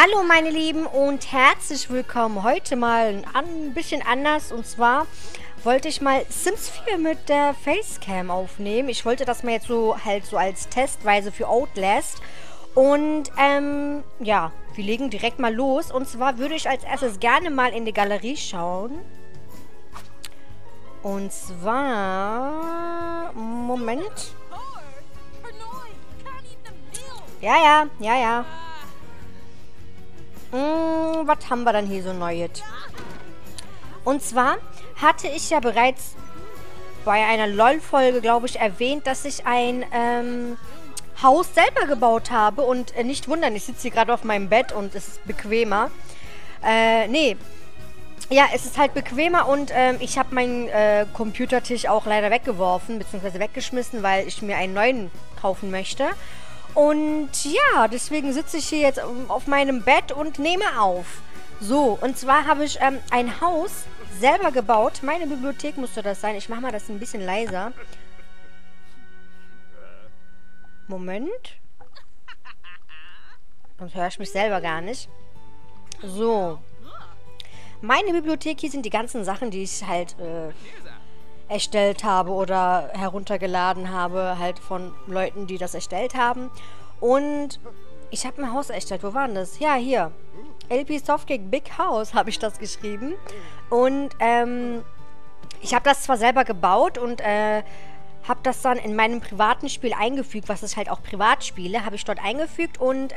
Hallo meine Lieben und herzlich willkommen. Heute mal ein bisschen anders, und zwar wollte ich mal Sims 4 mit der Facecam aufnehmen. Ich wollte das mal jetzt so als Testweise für Outlast. Und ja, wir legen direkt mal los. Und zwar würde ich als erstes gerne mal in die Galerie schauen. Und zwar... Moment. Ja. Was haben wir dann hier so Neues? Und zwar hatte ich ja bereits bei einer LOL-Folge, glaube ich, erwähnt, dass ich ein Haus selber gebaut habe. Und nicht wundern, ich sitze hier gerade auf meinem Bett und es ist bequemer. Nee. Ja, es ist halt bequemer und ich habe meinen Computertisch auch leider weggeworfen, beziehungsweise weggeschmissen, weil ich mir einen neuen kaufen möchte. Und ja, deswegen sitze ich hier jetzt auf meinem Bett und nehme auf. So, und zwar habe ich ein Haus selber gebaut. Meine Bibliothek musste das sein. Ich mache mal das ein bisschen leiser. Moment. Sonst höre ich mich selber gar nicht. So. Meine Bibliothek, hier sind die ganzen Sachen, die ich halt erstellt habe oder heruntergeladen habe, halt von Leuten, die das erstellt haben. Und ich habe ein Haus erstellt. Wo war denn das? Ja, hier. LP Softcake Big House habe ich das geschrieben. Und ich habe das zwar selber gebaut und habe das dann in meinem privaten Spiel eingefügt, was ich halt auch privat spiele, habe ich dort eingefügt. Und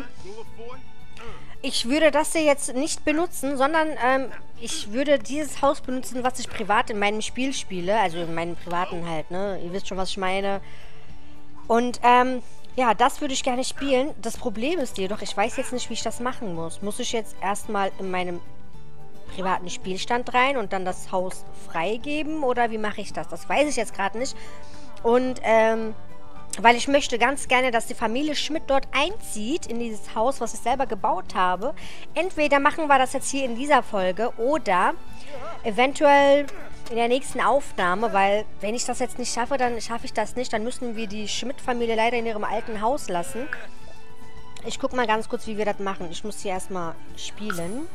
ich würde das hier jetzt nicht benutzen, sondern ich würde dieses Haus benutzen, was ich privat in meinem Spiel spiele. Also in meinem privaten halt, ne? Ihr wisst schon, was ich meine. Und ja, das würde ich gerne spielen. Das Problem ist jedoch, ich weiß jetzt nicht, wie ich das machen muss. Muss ich jetzt erstmal in meinem privaten Spielstand rein und dann das Haus freigeben? Oder wie mache ich das? Das weiß ich jetzt gerade nicht. Und weil ich möchte ganz gerne, dass die Familie Schmidt dort einzieht, in dieses Haus, was ich selber gebaut habe. Entweder machen wir das jetzt hier in dieser Folge oder eventuell in der nächsten Aufnahme, weil wenn ich das jetzt nicht schaffe, dann schaffe ich das nicht. Dann müssen wir die Schmidt-Familie leider in ihrem alten Haus lassen. Ich gucke mal ganz kurz, wie wir das machen. Ich muss hier erstmal spielen.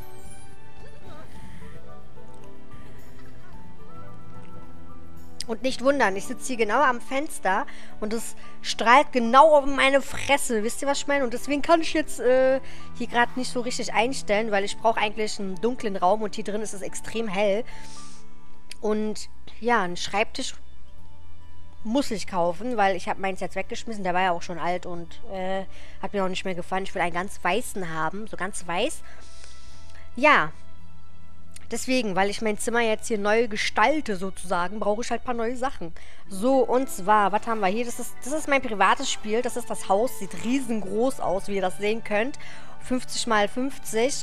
Und nicht wundern, ich sitze hier genau am Fenster und es strahlt genau auf meine Fresse. Wisst ihr, was ich meine? Und deswegen kann ich jetzt hier gerade nicht so richtig einstellen, weil ich brauche eigentlich einen dunklen Raum und hier drin ist es extrem hell. Und ja, einen Schreibtisch muss ich kaufen, weil ich habe meins jetzt weggeschmissen. Der war ja auch schon alt und hat mir auch nicht mehr gefallen. Ich will einen ganz weißen haben, so ganz weiß. Ja. Deswegen, weil ich mein Zimmer jetzt hier neu gestalte, sozusagen, brauche ich halt ein paar neue Sachen. So, und zwar, was haben wir hier? Das ist mein privates Spiel. Das ist das Haus. Sieht riesengroß aus, wie ihr das sehen könnt. 50 mal 50.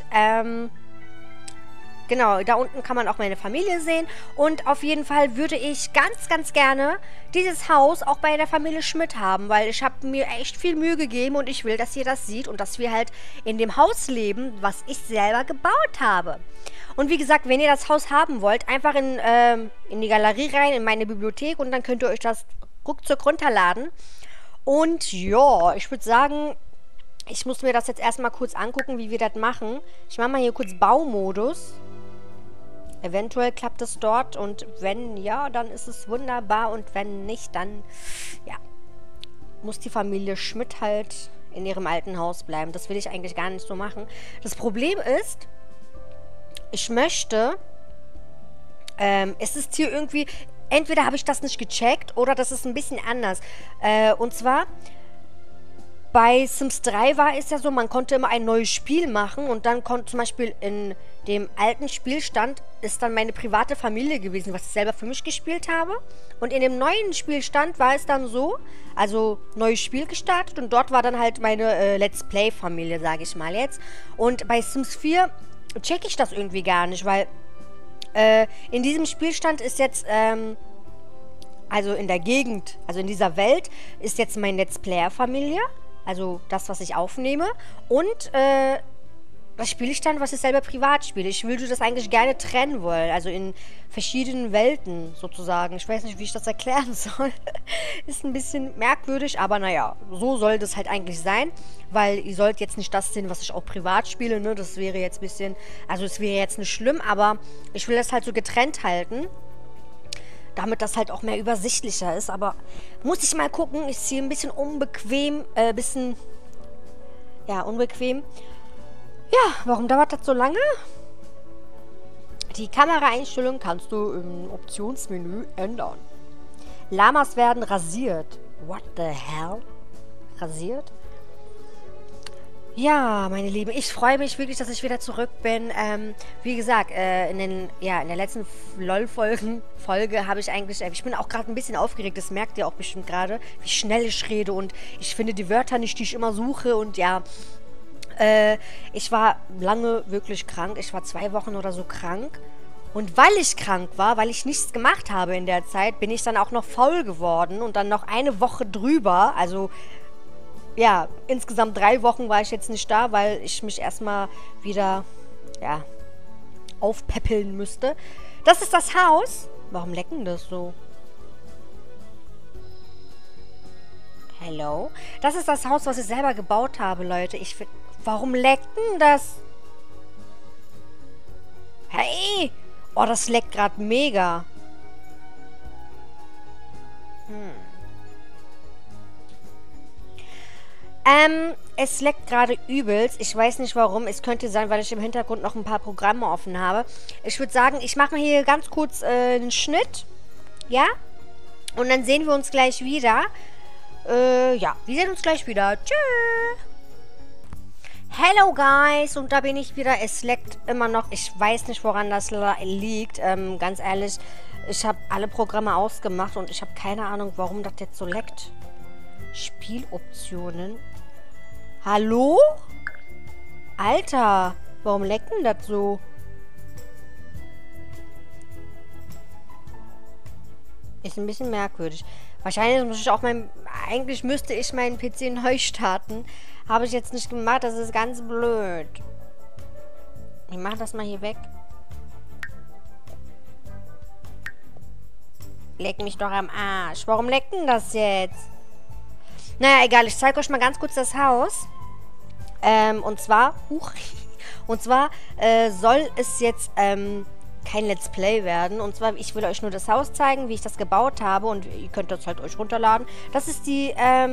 Genau, da unten kann man auch meine Familie sehen. Und auf jeden Fall würde ich ganz, ganz gerne dieses Haus auch bei der Familie Schmidt haben, weil ich habe mir echt viel Mühe gegeben und ich will, dass ihr das seht und dass wir halt in dem Haus leben, was ich selber gebaut habe. Und wie gesagt, wenn ihr das Haus haben wollt, einfach in die Galerie rein, in meine Bibliothek und dann könnt ihr euch das ruckzuck runterladen. Und ja, ich würde sagen, ich muss mir das jetzt erstmal kurz angucken, wie wir das machen. Ich mache mal hier kurz Baumodus. Eventuell klappt es dort und wenn ja, dann ist es wunderbar und wenn nicht, dann ja, muss die Familie Schmidt halt in ihrem alten Haus bleiben. Das will ich eigentlich gar nicht so machen. Das Problem ist, ich möchte, es ist hier irgendwie, entweder habe ich das nicht gecheckt oder das ist ein bisschen anders. Und zwar, bei Sims 3 war es ja so, man konnte immer ein neues Spiel machen und dann konnte zum Beispiel in dem alten Spielstand ist dann meine private Familie gewesen, was ich selber für mich gespielt habe. Und in dem neuen Spielstand war es dann so, also neues Spiel gestartet und dort war dann halt meine Let's Play-Familie, sage ich mal jetzt. Und bei Sims 4 checke ich das irgendwie gar nicht, weil in diesem Spielstand ist jetzt, also in der Gegend, also in dieser Welt, ist jetzt meine Let's Player-Familie. Also das, was ich aufnehme. Und was spiele ich dann, was ich selber privat spiele? Ich würde das eigentlich gerne trennen wollen. Also in verschiedenen Welten sozusagen. Ich weiß nicht, wie ich das erklären soll. Ist ein bisschen merkwürdig, aber naja, so soll das halt eigentlich sein. Weil ihr sollt jetzt nicht das sehen, was ich auch privat spiele, ne? Das wäre jetzt ein bisschen, also es wäre jetzt nicht schlimm, aber ich will das halt so getrennt halten. Damit das halt auch mehr übersichtlicher ist. Aber muss ich mal gucken. Ist hier ein bisschen unbequem, ja, unbequem. Ja, warum dauert das so lange? Die Kameraeinstellung kannst du im Optionsmenü ändern. Lamas werden rasiert. What the hell? Rasiert? Ja, meine Lieben, ich freue mich wirklich, dass ich wieder zurück bin. Wie gesagt, in der letzten LOL-Folge habe ich eigentlich, ich bin auch gerade ein bisschen aufgeregt, das merkt ihr auch bestimmt gerade, wie schnell ich rede und ich finde die Wörter nicht, die ich immer suche und ja, ich war lange wirklich krank, ich war 2 Wochen oder so krank und weil ich krank war, weil ich nichts gemacht habe in der Zeit, bin ich dann auch noch faul geworden und dann noch eine Woche drüber, also ja, insgesamt 3 Wochen war ich jetzt nicht da, weil ich mich erstmal wieder, ja, aufpäppeln müsste. Das ist das Haus. Warum lecken das so? Hello? Das ist das Haus, was ich selber gebaut habe, Leute. Warum lecken das? Hey! Oh, das leckt gerade mega. Es leckt gerade übelst. Ich weiß nicht warum. Es könnte sein, weil ich im Hintergrund noch ein paar Programme offen habe. Ich würde sagen, ich mache hier ganz kurz einen Schnitt. Ja? Und dann sehen wir uns gleich wieder. Ja, wir sehen uns gleich wieder. Tschüss. Hello, guys. Und da bin ich wieder. Es leckt immer noch. Ich weiß nicht, woran das liegt. Ganz ehrlich, ich habe alle Programme ausgemacht und ich habe keine Ahnung, warum das jetzt so leckt. Spieloptionen. Hallo? Alter, warum leckt denn das so? Ist ein bisschen merkwürdig. Wahrscheinlich muss ich auch eigentlich müsste ich meinen PC neu starten. Habe ich jetzt nicht gemacht, das ist ganz blöd. Ich mache das mal hier weg. Leck mich doch am Arsch. Warum leckt denn das jetzt? Naja, egal, ich zeige euch mal ganz kurz das Haus. Und zwar, soll es jetzt kein Let's Play werden. Und zwar, ich will euch nur das Haus zeigen, wie ich das gebaut habe. Und ihr könnt das halt euch runterladen. Das ist die,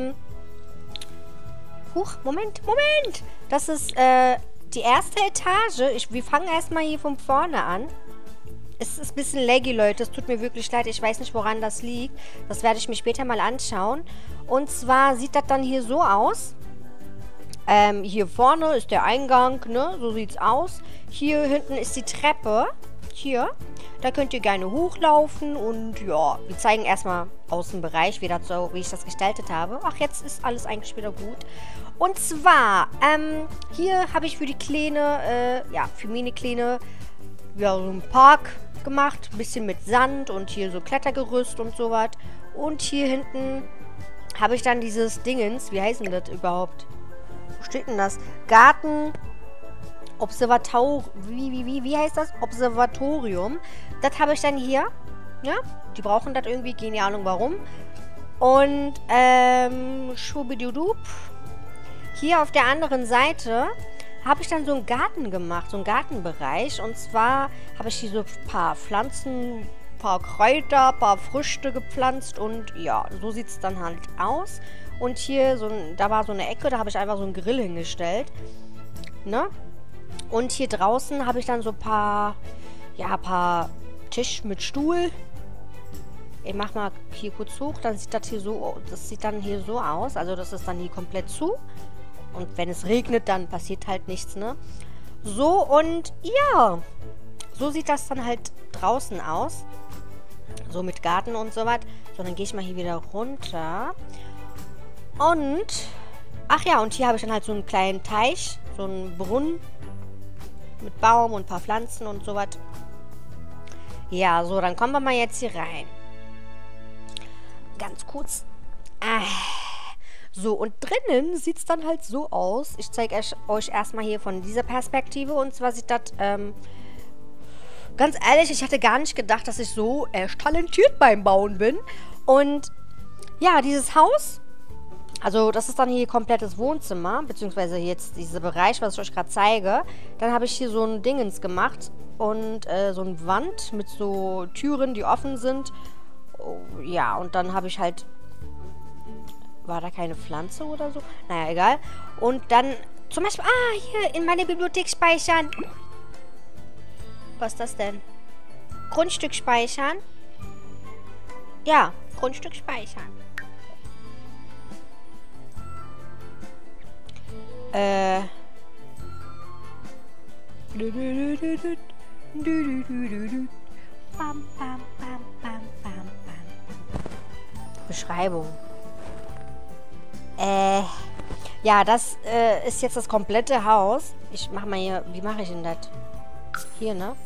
Moment. Das ist, die erste Etage. Wir fangen erstmal hier von vorne an. Es ist ein bisschen laggy, Leute. Es tut mir wirklich leid. Ich weiß nicht, woran das liegt. Das werde ich mir später mal anschauen. Und zwar sieht das dann hier so aus. Hier vorne ist der Eingang, ne? So sieht's aus. Hier hinten ist die Treppe. Hier. Da könnt ihr gerne hochlaufen. Und ja, wir zeigen erstmal Außenbereich, wie ich das gestaltet habe. Ach, jetzt ist alles eigentlich wieder gut. Und zwar, hier habe ich für die Kleine, für meine Kleine, ja, so einen Park gemacht. Ein bisschen mit Sand und hier so Klettergerüst und sowas. Und hier hinten habe ich dann dieses Dingens, wie heißt denn das überhaupt? Wo steht denn das? Garten wie heißt das? Observatorium. Das habe ich dann hier. Ja, die brauchen das irgendwie, keine Ahnung warum. Und, schubidudub. Hier auf der anderen Seite habe ich dann so einen Garten gemacht, so einen Gartenbereich. Und zwar habe ich hier so ein paar Pflanzen, ein paar Kräuter, ein paar Früchte gepflanzt. Und ja, so sieht es dann halt aus. Und hier, da war so eine Ecke, da habe ich einfach so einen Grill hingestellt. Ne? Und hier draußen habe ich dann so ein paar Tisch mit Stuhl. Ich mach mal hier kurz hoch, dann sieht das sieht dann hier so aus. Also das ist dann hier komplett zu. Und wenn es regnet, dann passiert halt nichts, ne? So, und ja, so sieht das dann halt draußen aus. So mit Garten und so was. So, dann gehe ich mal hier wieder runter. Und, ach ja, und hier habe ich dann halt so einen kleinen Teich, so einen Brunnen mit Baum und ein paar Pflanzen und so was. Ja, so, dann kommen wir mal jetzt hier rein. Ganz kurz. So, und drinnen sieht es dann halt so aus. Ich zeige euch erstmal hier von dieser Perspektive. Und zwar sieht das, ganz ehrlich, ich hätte gar nicht gedacht, dass ich so talentiert beim Bauen bin. Und ja, dieses Haus, also das ist dann hier komplettes Wohnzimmer, beziehungsweise jetzt dieser Bereich, was ich euch gerade zeige. Dann habe ich hier so ein Dingens gemacht und so eine Wand mit so Türen, die offen sind. Oh, ja, und dann habe ich halt... War da keine Pflanze oder so? Naja, egal. Und dann zum Beispiel... Ah, hier in meine Bibliothek speichern. Was ist das denn? Grundstück speichern? Ja, Grundstück speichern. Bam, bam, bam, bam, bam, bam. Beschreibung. Ja, das ist jetzt das komplette Haus. Ich mach mal hier, wie mache ich denn das? Hier, ne?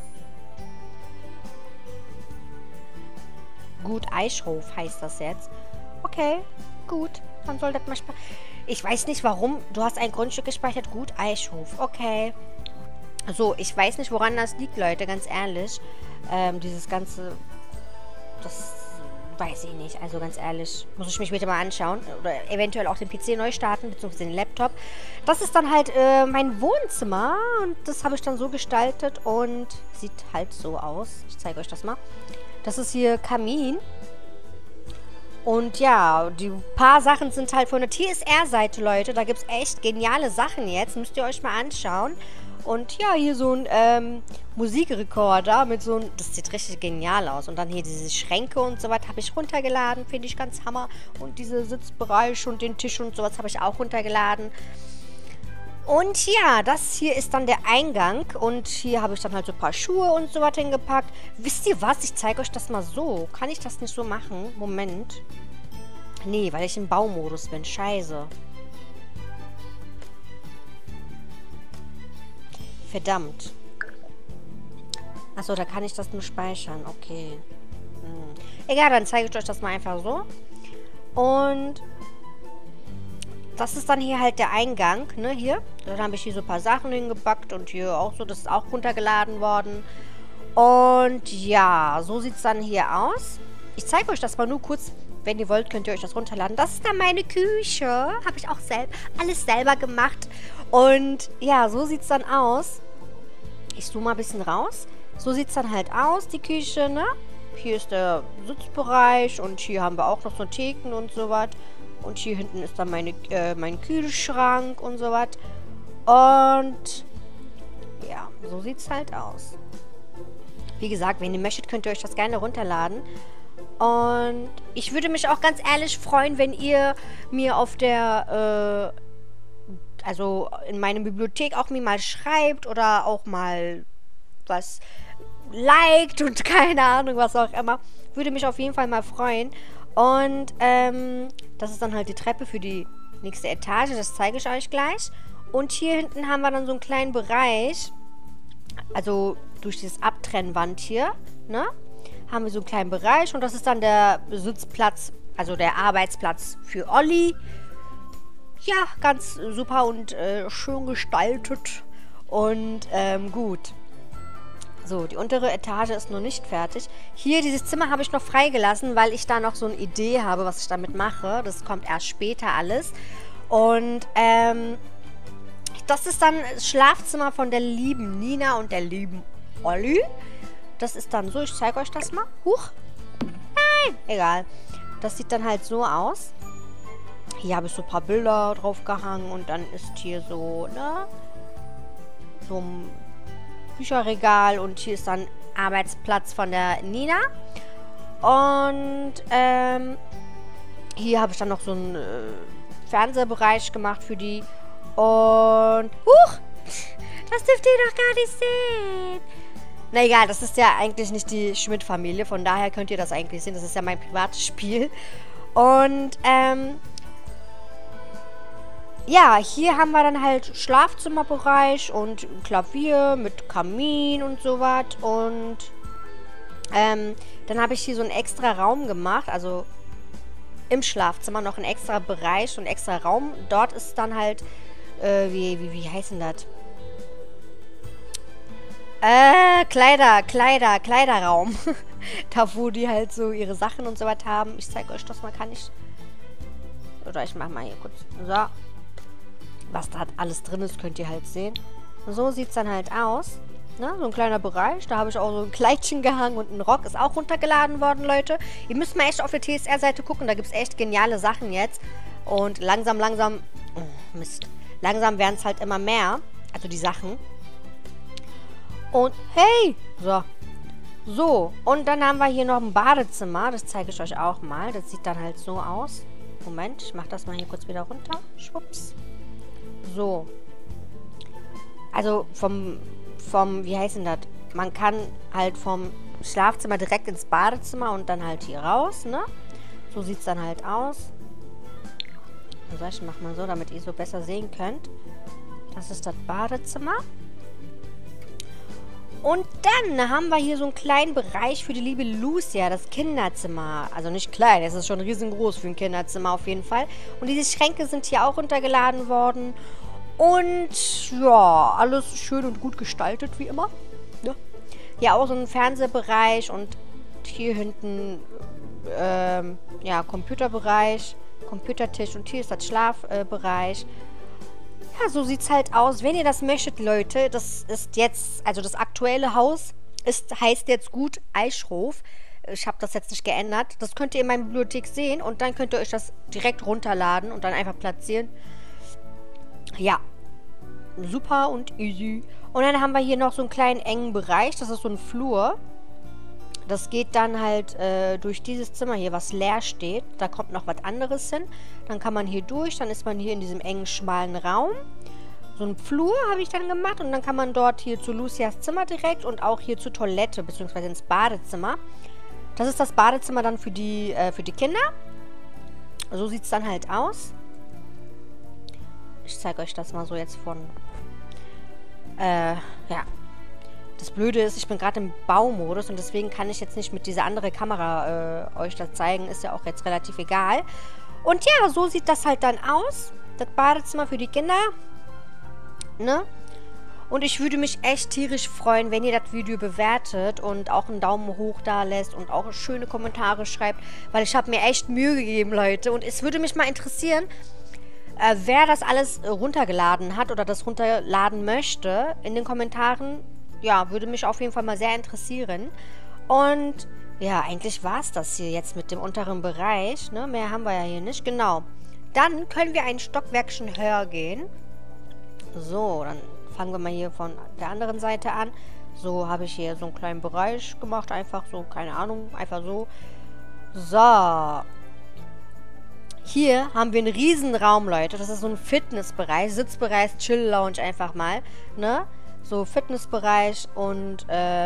Gut Eichhof heißt das jetzt. Okay, gut. Dann soll das mal speichern. Ich weiß nicht warum. Du hast ein Grundstück gespeichert. Gut Eichhof. Okay. So, ich weiß nicht, woran das liegt, Leute, ganz ehrlich. Dieses ganze... Das weiß ich nicht. Also ganz ehrlich, muss ich mich bitte mal anschauen. Oder eventuell auch den PC neu starten, beziehungsweise den Laptop. Das ist dann halt mein Wohnzimmer. Und das habe ich dann so gestaltet und sieht halt so aus. Ich zeige euch das mal. Das ist hier Kamin. Und ja, die paar Sachen sind halt von der TSR-Seite, Leute. Da gibt es echt geniale Sachen jetzt. Müsst ihr euch mal anschauen. Und ja, hier so ein Musikrekorder mit so ein... Das sieht richtig genial aus. Und dann hier diese Schränke und so was habe ich runtergeladen. Finde ich ganz hammer. Und diese Sitzbereich und den Tisch und sowas habe ich auch runtergeladen. Und ja, das hier ist dann der Eingang. Und hier habe ich dann halt so ein paar Schuhe und so was hingepackt. Wisst ihr was? Ich zeige euch das mal so. Kann ich das nicht so machen? Moment. Nee, weil ich im Baumodus bin. Scheiße. Verdammt. Achso, da kann ich das nur speichern. Okay. Egal, dann zeige ich euch das mal einfach so. Und das ist dann hier halt der Eingang, ne, hier. Dann habe ich hier so ein paar Sachen hingepackt und hier auch so, das ist auch runtergeladen worden. Und ja, so sieht es dann hier aus. Ich zeige euch das mal nur kurz. Wenn ihr wollt, könnt ihr euch das runterladen. Das ist dann meine Küche. Habe ich auch alles selber gemacht. Und ja, so sieht es dann aus. Ich zoome mal ein bisschen raus. So sieht es dann halt aus, die Küche, ne? Hier ist der Sitzbereich und hier haben wir auch noch so Theken und so was. Und hier hinten ist dann mein Kühlschrank und so was. Und ja, so sieht es halt aus. Wie gesagt, wenn ihr möchtet, könnt ihr euch das gerne runterladen. Und ich würde mich auch ganz ehrlich freuen, wenn ihr mir auf der, also in meiner Bibliothek auch mir mal schreibt oder auch mal was liked und keine Ahnung, was auch immer. Würde mich auf jeden Fall mal freuen. Und, das ist dann halt die Treppe für die nächste Etage. Das zeige ich euch gleich. Und hier hinten haben wir dann so einen kleinen Bereich. Also durch dieses Abtrennwand hier, ne? Haben wir so einen kleinen Bereich. Und das ist dann der Sitzplatz, also der Arbeitsplatz für Olli. Ja, ganz super und schön gestaltet. Und, gut. So, die untere Etage ist noch nicht fertig. Hier, dieses Zimmer habe ich noch freigelassen, weil ich da noch so eine Idee habe, was ich damit mache. Das kommt erst später alles. Und, das ist dann das Schlafzimmer von der lieben Nina und der lieben Olli. Das ist dann so, ich zeige euch das mal. Huch. Nein, egal. Das sieht dann halt so aus. Hier habe ich so ein paar Bilder drauf gehangen und dann ist hier so, ne? So ein Bücherregal und hier ist dann Arbeitsplatz von der Nina. Und hier habe ich dann noch so einen Fernsehbereich gemacht für die. Und huch! Das dürft ihr doch gar nicht sehen. Na egal, das ist ja eigentlich nicht die Schmidt-Familie. Von daher könnt ihr das eigentlich sehen. Das ist ja mein privates Spiel. Und ja, hier haben wir dann halt Schlafzimmerbereich und Klavier mit Kamin und sowas. Und dann habe ich hier so einen extra Raum gemacht. Also im Schlafzimmer noch ein extra Bereich und extra Raum. Dort ist dann halt, wie heißt denn das? Kleiderraum. Da, wo die halt so ihre Sachen und so was haben. Ich zeige euch das mal, kann ich... Oder ich mache mal hier kurz. So. Was da alles drin ist, könnt ihr halt sehen. So sieht es dann halt aus. Ne? So ein kleiner Bereich. Da habe ich auch so ein Kleidchen gehangen und ein Rock. Ist auch runtergeladen worden, Leute. Ihr müsst mal echt auf der TSR-Seite gucken. Da gibt es echt geniale Sachen jetzt. Und langsam... Oh, Mist. Langsam werden es halt immer mehr. Also die Sachen. Und hey! So, und dann haben wir hier noch ein Badezimmer. Das zeige ich euch auch mal. Das sieht dann halt so aus. Moment, ich mache das mal hier kurz wieder runter. Schwupps. So. Also vom, wie heißt denn das? Man kann halt vom Schlafzimmer direkt ins Badezimmer und dann halt hier raus, ne? So sieht es dann halt aus. Also ich mache mal so, damit ihr so besser sehen könnt. Das ist das Badezimmer. Und dann haben wir hier so einen kleinen Bereich für die liebe Lucia, das Kinderzimmer. Also nicht klein, es ist schon riesengroß für ein Kinderzimmer auf jeden Fall. Und diese Schränke sind hier auch runtergeladen worden. Und ja, alles schön und gut gestaltet, wie immer. Ja. Hier auch so ein Fernsehbereich und hier hinten, ja, Computerbereich, Computertisch und hier ist das Schlafbereich. Ja, so sieht's halt aus. Wenn ihr das möchtet, Leute, das ist jetzt, also das aktuelle Haus heißt jetzt Gut Eichhof. Ich habe das jetzt nicht geändert. Das könnt ihr in meiner Bibliothek sehen und dann könnt ihr euch das direkt runterladen und dann einfach platzieren. Ja, super und easy. Und dann haben wir hier noch so einen kleinen engen Bereich. Das ist so ein Flur. Das geht dann halt durch dieses Zimmer hier, was leer steht. Da kommt noch was anderes hin. Dann kann man hier durch. Dann ist man hier in diesem engen, schmalen Raum. So einen Flur habe ich dann gemacht. Und dann kann man dort hier zu Lucias Zimmer direkt und auch hier zur Toilette, beziehungsweise ins Badezimmer. Das ist das Badezimmer dann für die Kinder. So sieht es dann halt aus. Ich zeige euch das mal so jetzt von... ja. Das Blöde ist, ich bin gerade im Baumodus und deswegen kann ich jetzt nicht mit dieser anderen Kamera euch das zeigen. Ist ja auch jetzt relativ egal. Und ja, so sieht das halt dann aus. Das Badezimmer für die Kinder. Ne? Und ich würde mich echt tierisch freuen, wenn ihr das Video bewertet und auch einen Daumen hoch da lässt und auch schöne Kommentare schreibt. Weil ich habe mir echt Mühe gegeben, Leute. Und es würde mich mal interessieren, wer das alles runtergeladen hat oder das runterladen möchte in den Kommentaren. Ja, würde mich auf jeden Fall mal sehr interessieren. Und ja, eigentlich war es das hier jetzt mit dem unteren Bereich. Ne? Mehr haben wir ja hier nicht. Genau. Dann können wir ein Stockwerkchen höher gehen. So, dann fangen wir mal hier von der anderen Seite an. So habe ich hier so einen kleinen Bereich gemacht. Einfach so, keine Ahnung, einfach so. So. Hier haben wir einen Riesenraum, Leute. Das ist so ein Fitnessbereich, Sitzbereich, Chill-Lounge einfach mal. Ne? So Fitnessbereich und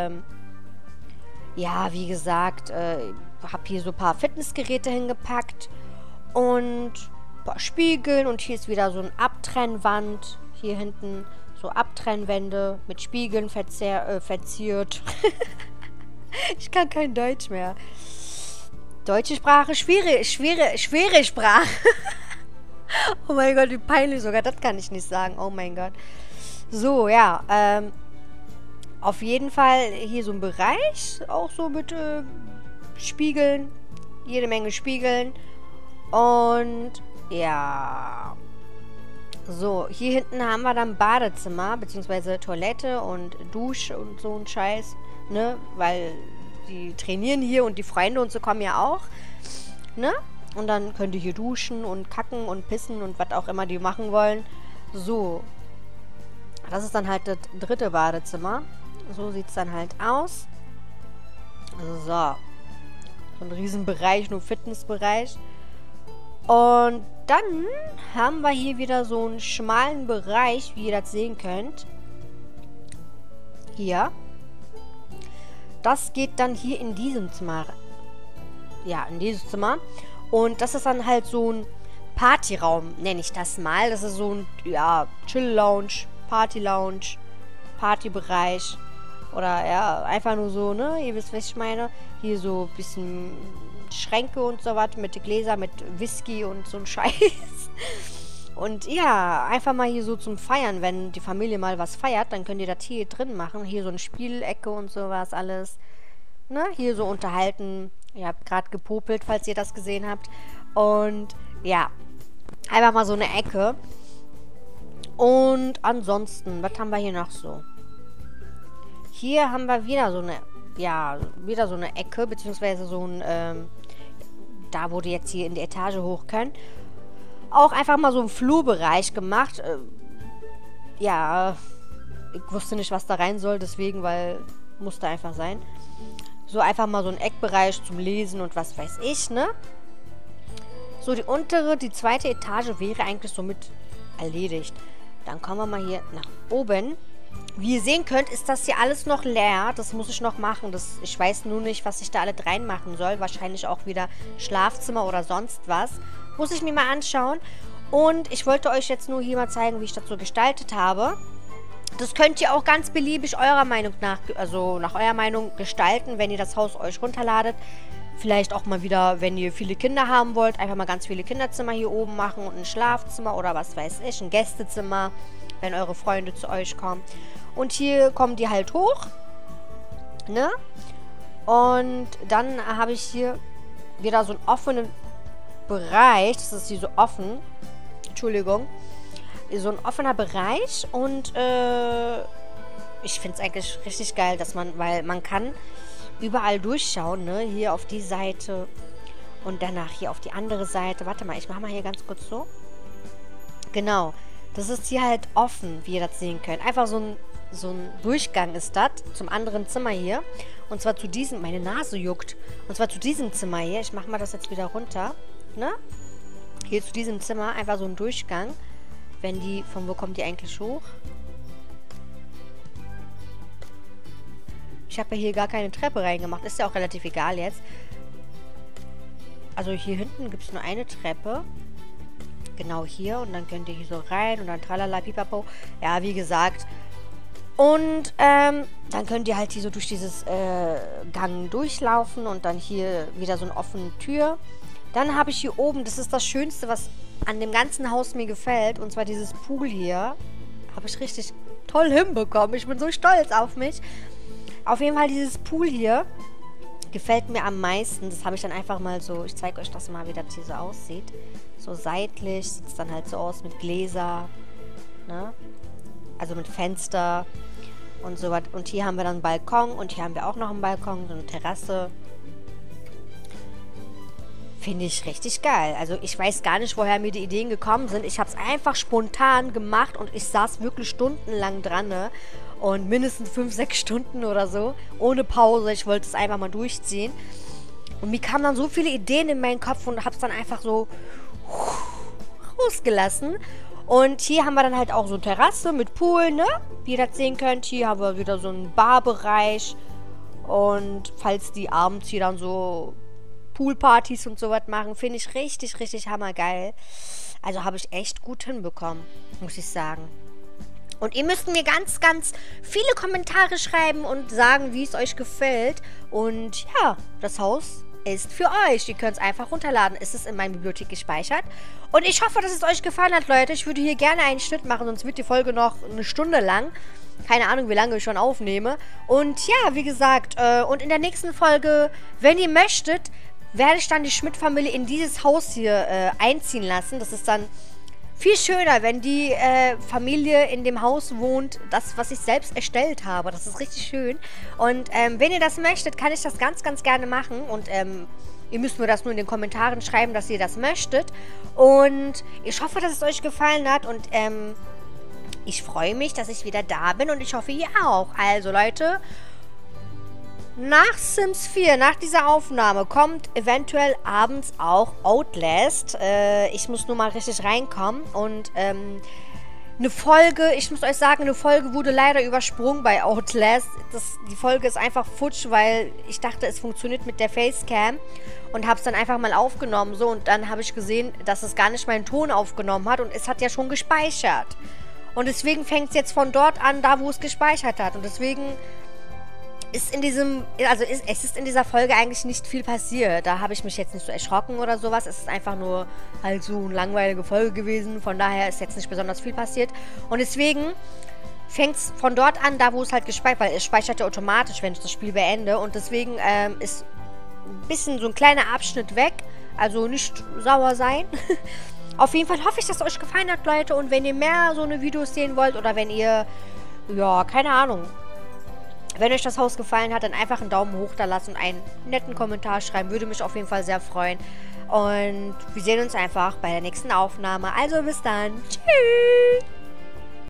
ja, wie gesagt, habe hier so ein paar Fitnessgeräte hingepackt und ein paar Spiegeln und hier ist wieder so eine Abtrennwand. Hier hinten so Abtrennwände mit Spiegeln verziert. Ich kann kein Deutsch mehr. Deutsche Sprache, schwere Sprache. Oh mein Gott, wie peinlich sogar, das kann ich nicht sagen. Oh mein Gott. So, ja, auf jeden Fall hier so ein Bereich, auch so mit Spiegeln, jede Menge Spiegeln und ja, so, hier hinten haben wir dann Badezimmer, beziehungsweise Toilette und Dusche und so ein Scheiß, ne, weil die trainieren hier und die Freunde und so kommen ja auch, ne, und dann könnt ihr hier duschen und kacken und pissen und was auch immer die machen wollen, so. Das ist dann halt das dritte Badezimmer. So sieht es dann halt aus. So. So ein Riesenbereich, nur Fitnessbereich. Und dann haben wir hier wieder so einen schmalen Bereich, wie ihr das sehen könnt. Hier. Das geht dann hier in diesem Zimmer. Ja, in dieses Zimmer. Und das ist dann halt so ein Partyraum, nenne ich das mal. Das ist so ein, ja, Chill-Lounge. Party-Lounge, Partybereich oder ja, einfach nur so, ne? Ihr wisst, was ich meine. Hier so ein bisschen Schränke und so was, mit Gläser, mit Whisky und so ein Scheiß. Und ja, einfach mal hier so zum Feiern, wenn die Familie mal was feiert, dann könnt ihr das hier drin machen. Hier so eine Spielecke und sowas alles. Ne? Hier so unterhalten. Ihr habt gerade gepopelt, falls ihr das gesehen habt. Und ja, einfach mal so eine Ecke. Und ansonsten, was haben wir hier noch so? Hier haben wir wieder so eine, ja, wieder so eine Ecke, beziehungsweise so ein, da wo die jetzt hier in die Etage hoch können. Auch einfach mal so einen Flurbereich gemacht. Ja, ich wusste nicht, was da rein soll, deswegen, weil musste einfach sein. So einfach mal so ein Eckbereich zum Lesen und was weiß ich, ne? So, die zweite Etage wäre eigentlich somit erledigt. Dann kommen wir mal hier nach oben. Wie ihr sehen könnt, ist das hier alles noch leer. Das muss ich noch machen. Ich weiß nur nicht, was ich da alles reinmachen soll. Wahrscheinlich auch wieder Schlafzimmer oder sonst was. Muss ich mir mal anschauen. Und ich wollte euch jetzt nur hier mal zeigen, wie ich das so gestaltet habe. Das könnt ihr auch ganz beliebig eurer Meinung nach, also nach eurer Meinung gestalten, wenn ihr das Haus euch runterladet. Vielleicht auch mal wieder, wenn ihr viele Kinder haben wollt, einfach mal ganz viele Kinderzimmer hier oben machen und ein Schlafzimmer oder was weiß ich, ein Gästezimmer, wenn eure Freunde zu euch kommen. Und hier kommen die halt hoch, ne? Und dann habe ich hier wieder so einen offenen Bereich, das ist hier so offen, Entschuldigung, so ein offener Bereich und ich finde es eigentlich richtig geil, dass weil man kann überall durchschauen, ne? Hier auf die Seite und danach hier auf die andere Seite. Warte mal, ich mache mal hier ganz kurz so. Genau, das ist hier halt offen, wie ihr das sehen könnt. Einfach so ein Durchgang ist das zum anderen Zimmer hier. Und zwar zu diesem, meine Nase juckt. Und zwar zu diesem Zimmer hier. Ich mache mal das jetzt wieder runter. Ne? Hier zu diesem Zimmer einfach so ein Durchgang. Wenn die, von wo kommt die eigentlich hoch? Ich habe ja hier gar keine Treppe reingemacht. Ist ja auch relativ egal jetzt. Also hier hinten gibt es nur eine Treppe. Genau hier. Und dann könnt ihr hier so rein und dann tralala, pipapo. Ja, wie gesagt. Und dann könnt ihr halt hier so durch dieses Gang durchlaufen und dann hier wieder so eine offene Tür. Dann habe ich hier oben, das ist das Schönste, was an dem ganzen Haus mir gefällt, und zwar dieses Pool hier. Habe ich richtig toll hinbekommen. Ich bin so stolz auf mich. Auf jeden Fall dieses Pool hier gefällt mir am meisten. Das habe ich dann einfach mal so, ich zeige euch das mal, wie das hier so aussieht. So seitlich sieht es dann halt so aus mit Gläser, ne? Also mit Fenster und so was. Und hier haben wir dann einen Balkon und hier haben wir auch noch einen Balkon, so eine Terrasse. Finde ich richtig geil. Also ich weiß gar nicht, woher mir die Ideen gekommen sind. Ich habe es einfach spontan gemacht und ich saß wirklich stundenlang dran, ne? Und mindestens 5, 6 Stunden oder so. Ohne Pause. Ich wollte es einfach mal durchziehen. Und mir kamen dann so viele Ideen in meinen Kopf und habe es dann einfach so rausgelassen. Und hier haben wir dann halt auch so eine Terrasse mit Pool, ne? Wie ihr das sehen könnt. Hier haben wir wieder so einen Barbereich. Und falls die abends hier dann so Poolpartys und sowas machen, finde ich richtig, richtig hammergeil. Also habe ich echt gut hinbekommen, muss ich sagen. Und ihr müsst mir ganz, ganz viele Kommentare schreiben und sagen, wie es euch gefällt. Und ja, das Haus ist für euch. Ihr könnt es einfach runterladen. Es ist in meiner Bibliothek gespeichert. Und ich hoffe, dass es euch gefallen hat, Leute. Ich würde hier gerne einen Schnitt machen, sonst wird die Folge noch eine Stunde lang. Keine Ahnung, wie lange ich schon aufnehme. Und ja, wie gesagt, und in der nächsten Folge, wenn ihr möchtet, werde ich dann die Schmidt-Familie in dieses Haus hier einziehen lassen. Das ist dann viel schöner, wenn die Familie in dem Haus wohnt, das, was ich selbst erstellt habe. Das ist richtig schön. Und wenn ihr das möchtet, kann ich das ganz, ganz gerne machen. Und ihr müsst mir das nur in den Kommentaren schreiben, dass ihr das möchtet. Und ich hoffe, dass es euch gefallen hat. Und ich freue mich, dass ich wieder da bin. Und ich hoffe, ihr auch. Also, Leute, nach Sims 4, nach dieser Aufnahme, kommt eventuell abends auch Outlast. Ich muss nur mal richtig reinkommen. Und eine Folge, ich muss euch sagen, eine Folge wurde leider übersprungen bei Outlast. Die Folge ist einfach futsch, weil ich dachte, es funktioniert mit der Facecam. Und habe es dann einfach mal aufgenommen. So, und dann habe ich gesehen, dass es gar nicht meinen Ton aufgenommen hat. Und es hat ja schon gespeichert. Und deswegen fängt es jetzt von dort an, da wo es gespeichert hat. Und deswegen es ist in dieser Folge eigentlich nicht viel passiert. Da habe ich mich jetzt nicht so erschrocken oder sowas. Es ist einfach nur halt so eine langweilige Folge gewesen. Von daher ist jetzt nicht besonders viel passiert. Und deswegen fängt es von dort an, da wo es halt gespeichert, weil es speichert ja automatisch, wenn ich das Spiel beende. Und deswegen ist ein bisschen so ein kleiner Abschnitt weg. Also nicht sauer sein. Auf jeden Fall hoffe ich, dass es euch gefallen hat, Leute. Und wenn ihr mehr so eine Videos sehen wollt oder wenn ihr, ja, keine Ahnung, wenn euch das Haus gefallen hat, dann einfach einen Daumen hoch da lassen und einen netten Kommentar schreiben. Würde mich auf jeden Fall sehr freuen. Und wir sehen uns einfach bei der nächsten Aufnahme. Also bis dann. Tschüss.